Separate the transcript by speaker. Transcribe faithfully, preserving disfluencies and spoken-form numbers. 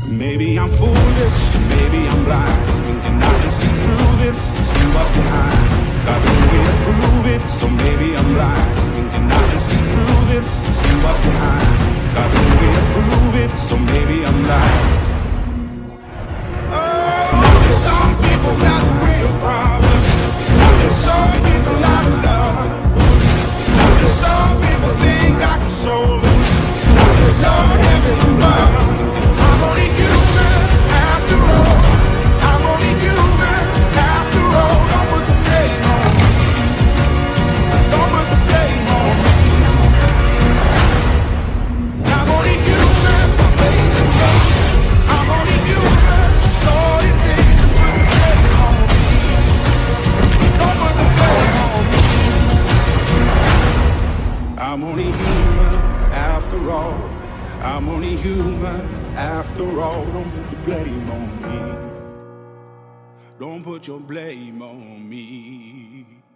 Speaker 1: Maybe I'm foolish, maybe I'm blind, thinking I can see through this, see what's behind. Got no way to prove it, so maybe I'm blind, thinking I can see through this, see what's behind. Got no way to prove it, so maybe I'm blind. Oh, some people got a real problem. Some people got love. Some people think I can solve it. Lord, heaven above. I'm only human after all. I'm only human after all. Don't put the blame on me. Don't put the blame on me. I'm only human, I made mistakes. I'm only human, all it takes is put the blame on me. Don't put the blame on me. I'm only human after all. I'm only human after all. Don't put the blame on me. Don't put your blame on me.